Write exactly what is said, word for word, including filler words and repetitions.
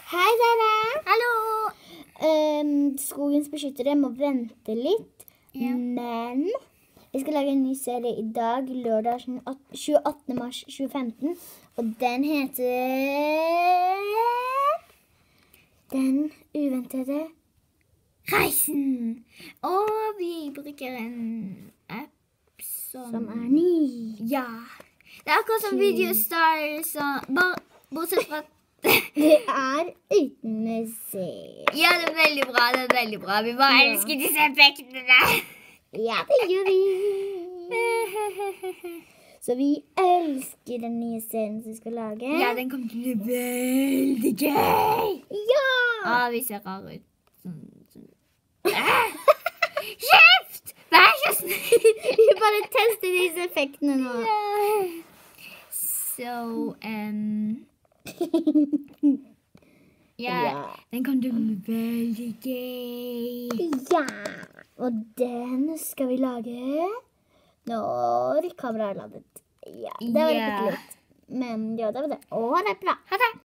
Hei dere! Hallo! Um, Skogens beskyttere må vente litt, Ja. men vi skal lage en ny serie i dag, lørdag tjueåttende mars tjue femten, og den heter Den uventede Reisen! Og vi bruker en app som... som er ny. Ja. Det er akkurat som Videostar, så bare bortsett fra... Det er uten musikk. Ja, det er veldig bra, det er veldig bra. Vi bare Ja. elsker disse effektene. Ja, det gjør vi. Så vi elsker den nye serien som vi skal lage. Ja, den kommer til å bli veldig gøy. Ja! Ja, vi ser rar ut. Sånn, sånn. Kjeft! Vær så snill! Vi bare tester disse effektene nå. Så, um, ja, Ja. den kommer til å bli veldig gøy. Ja, og den skal vi lage når kameraet er ladet. Ja, det var Ja. litt litt. Men ja, det var det. Og ha det bra. Ha det!